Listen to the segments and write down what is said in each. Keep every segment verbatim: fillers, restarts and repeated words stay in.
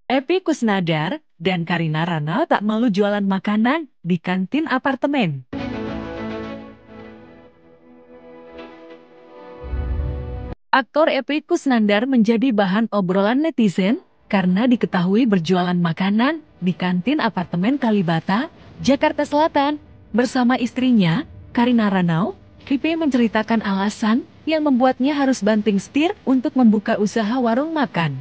Epy Kusnandar dan Karina Rana tak malu jualan makanan di kantin apartemen. Aktor Epy Kusnandar menjadi bahan obrolan netizen karena diketahui berjualan makanan di kantin apartemen Kalibata, Jakarta Selatan. Bersama istrinya, Karina Ranau, Epy menceritakan alasan yang membuatnya harus banting setir untuk membuka usaha warung makan.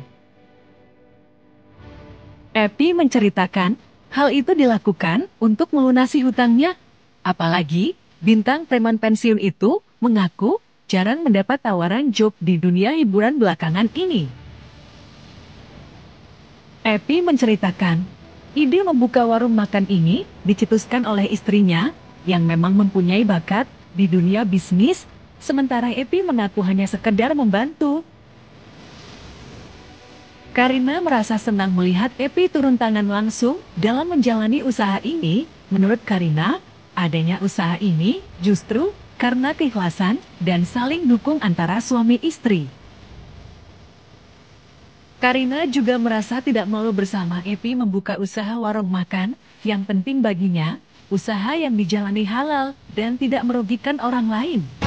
Epy menceritakan, hal itu dilakukan untuk melunasi hutangnya. Apalagi, bintang preman pensiun itu mengaku jarang mendapat tawaran job di dunia hiburan belakangan ini. Epy menceritakan, ide membuka warung makan ini dicetuskan oleh istrinya yang memang mempunyai bakat di dunia bisnis, sementara Epy mengaku hanya sekedar membantu. Karina merasa senang melihat Epy turun tangan langsung dalam menjalani usaha ini. Menurut Karina, adanya usaha ini justru karena keikhlasan dan saling dukung antara suami istri. Karina juga merasa tidak malu bersama Epy membuka usaha warung makan. Yang penting baginya, usaha yang dijalani halal dan tidak merugikan orang lain.